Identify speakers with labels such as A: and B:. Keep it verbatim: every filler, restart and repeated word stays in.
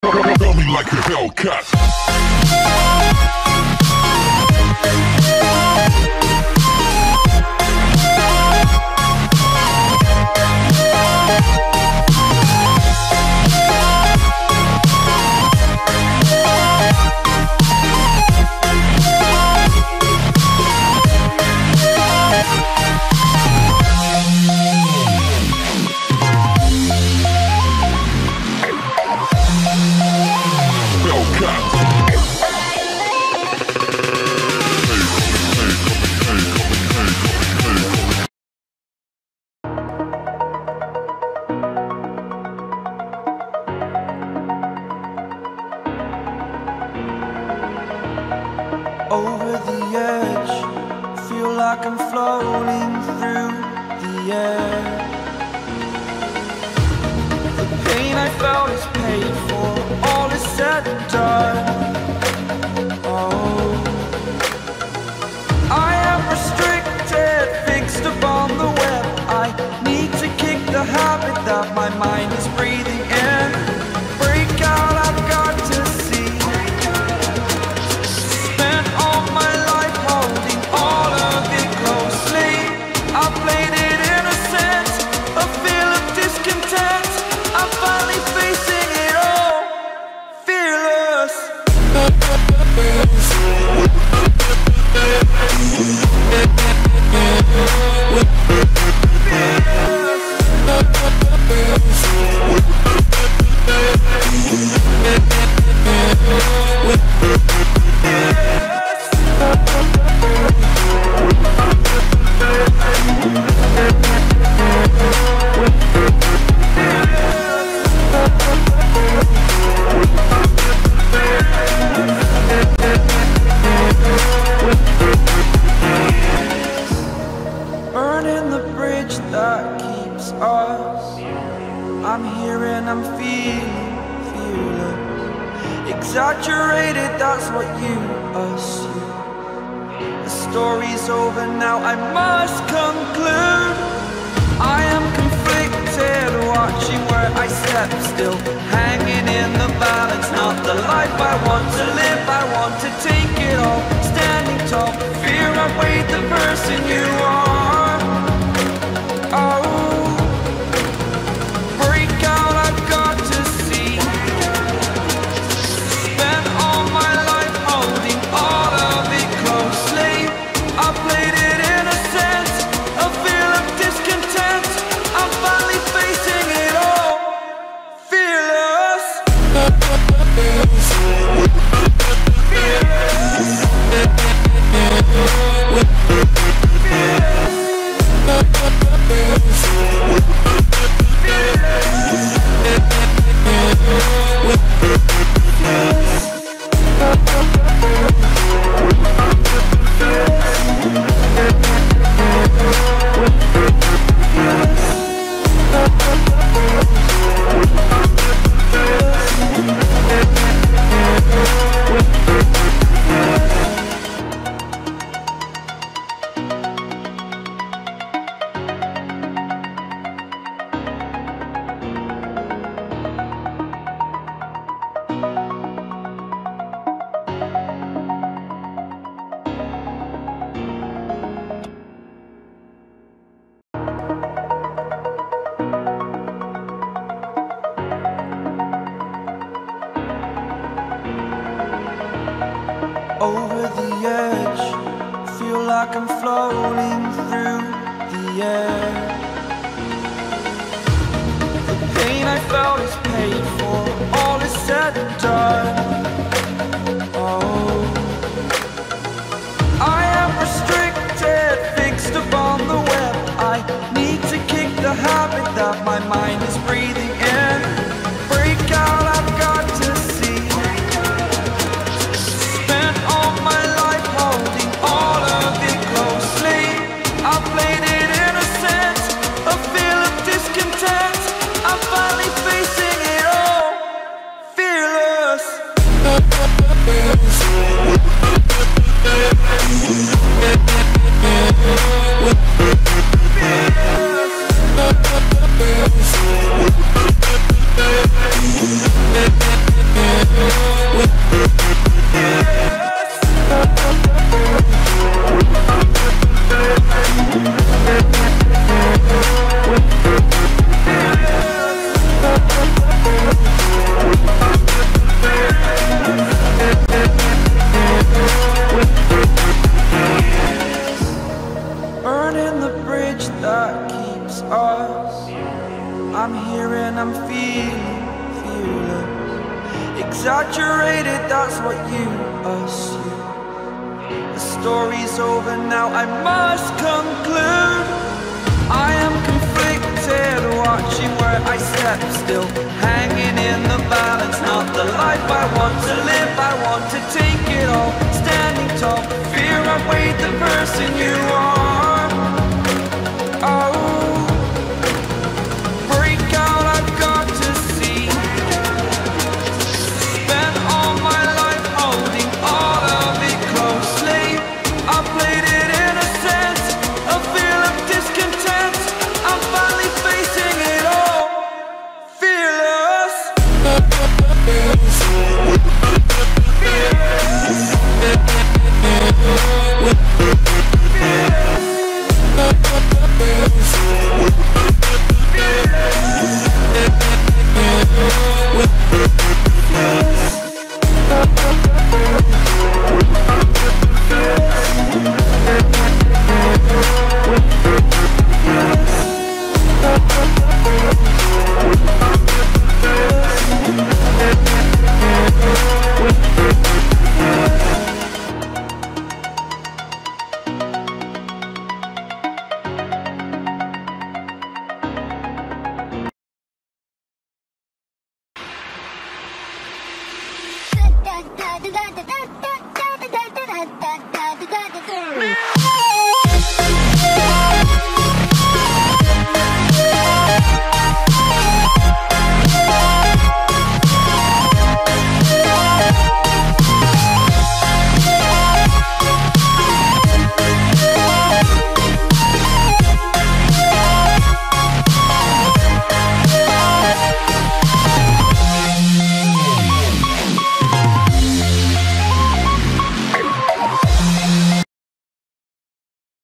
A: Got me like a Hellcat.
B: Over the edge, feel like I'm floating through the air. The pain I felt is paid for, all is said and done. Oh, I am restricted, fixed upon the web. I need to kick the habit that my mind is breathing in. Break out, I've got to see. Spent all my life holding all of it closely. I played it innocent, a feel of discontent. I'm finally facing it all, fearless. Burning the bridge that keeps us. I'm here and I'm feeling fearless. Exaggerated, that's what you assume. The story's over now, I must conclude. I am conflicted, watching where I step still, hanging in the balance. Not the life I want to live, I want to take it all. Standing tall, fear outweighed the person you are. Oh, break out, I've got to see. Spent all my life holding all of it closely. I played it innocent, a feel of discontent. I'm finally facing it all, fearless. Over the edge, feel like I'm floating through the air. The pain I felt is paid for, all is said and done. Oh, I am restricted, fixed upon the web. I need to kick the habit that my mind is breathing in. Break out, I've got to see. Spent all my life holding all of it closely. I played it innocent, a feel of discontent. I'm finally facing it all, fearless. Fearless. exaggerated, that's what you assume. The story's over now, I must conclude. I am conflicted, watching where I step still, hanging in the balance, not the life I want to live. I want to take it all, standing tall, fear outweighed the person you are. Oh, break out, I've got to see. Spent all my life holding all of it closely. I played it innocent, a feel of discontent. I'm finally facing it all, fearless.
C: da da da da da da da da da da da da